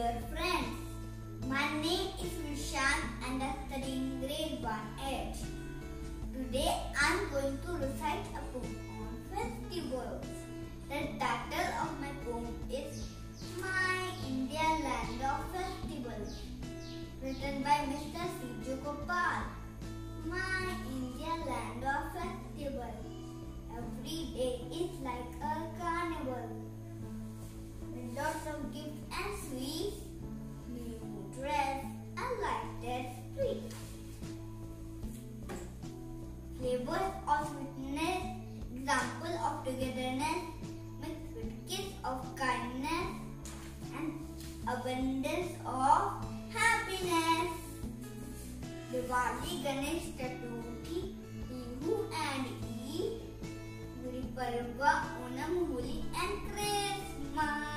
dear friends. My name is Vishant and I'm studying grade 1H. Today I am going to recite a poem on festivals. The title of my poem is My India Land of Festivals, written by Mr. C. Gopal. My India Land of Festivals. Every day is like a carnival, with lots of gifts and sweets, new dress and lighted streets. Flavors of sweetness, example of togetherness, mixed with kiss of kindness and abundance of happiness. Diwali, Ganesh Chaturthi, Bihu and Eid, Gudi Parva, Onam, Holi and Christmas.